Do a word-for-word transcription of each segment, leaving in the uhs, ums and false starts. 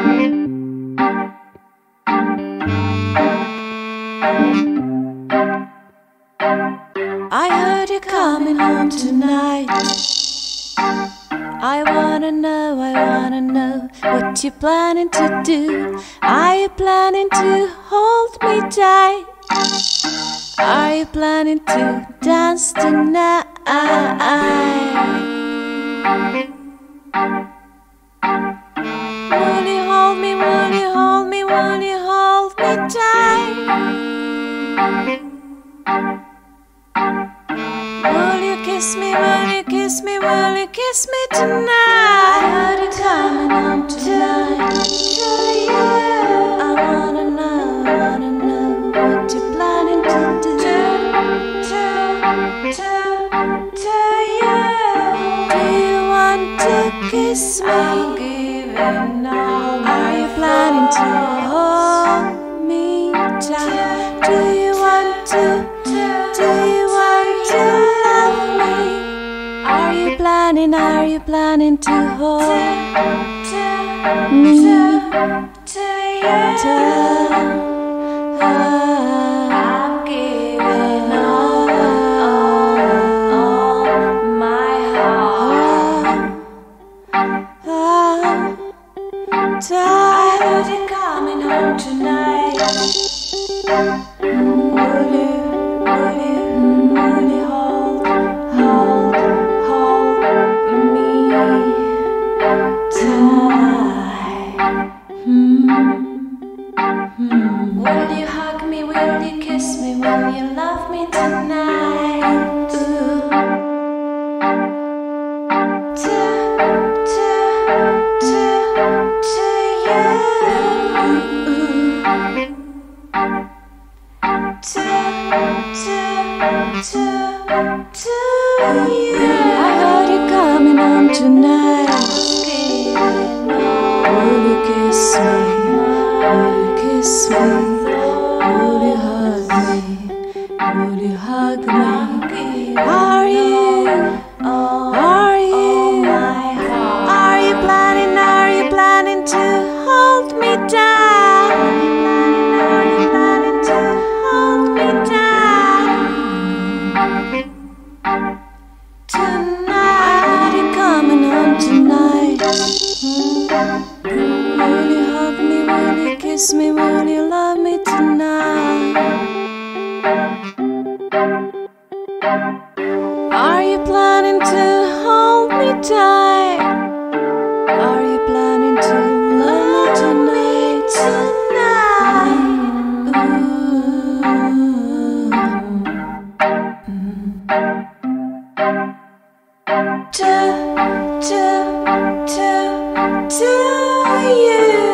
I heard you're coming home tonight. I wanna know, I wanna know what you planning to do. Are you planning to hold me tight? Are you planning to dance tonight? Will you hold me, will you hold me, will you hold me tight? Will you kiss me, will you kiss me, will you kiss me tonight? I heard you coming home tonight. I wanna know, I wanna know what you're planning to do. To, to, to you. Do you want to kiss me? I'm giving all. Are you planning to hold me tight? Do you want to, do you want to love me? Are you planning, are you planning to hold me tight? I'm giving all, all, all my heart. I heard you coming home tonight. Will you, will you, will you hold, hold, hold me tight? Hmm. Hmm. Will you hug me, will you kiss me, will you love me tonight? Ooh. To, to, to, to you. To, to, to, to you. I heard you coming home tonight. Will you kiss me? Will you kiss me? Will you hug me? Will you hug me? Are you? Are you? Are you planning? Are you planning to hold me down? Are you planning to hold me down tonight? I heard you coming home tonight. Will you hug me? Will you kiss me? Will you love me tonight? Are you planning to hold me tight? Are you planning to love me tonight? To, to, to, to you.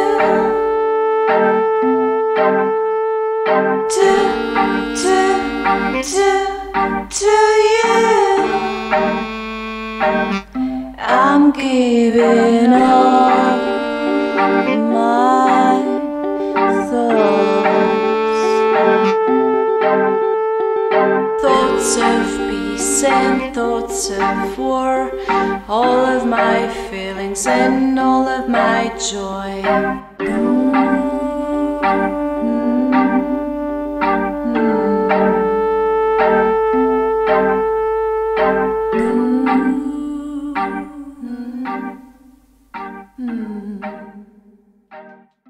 To, to, to, to you. I'm giving all my thoughts, thoughts of peace and thoughts of war, all of my feelings and all of my joy. Mm-hmm.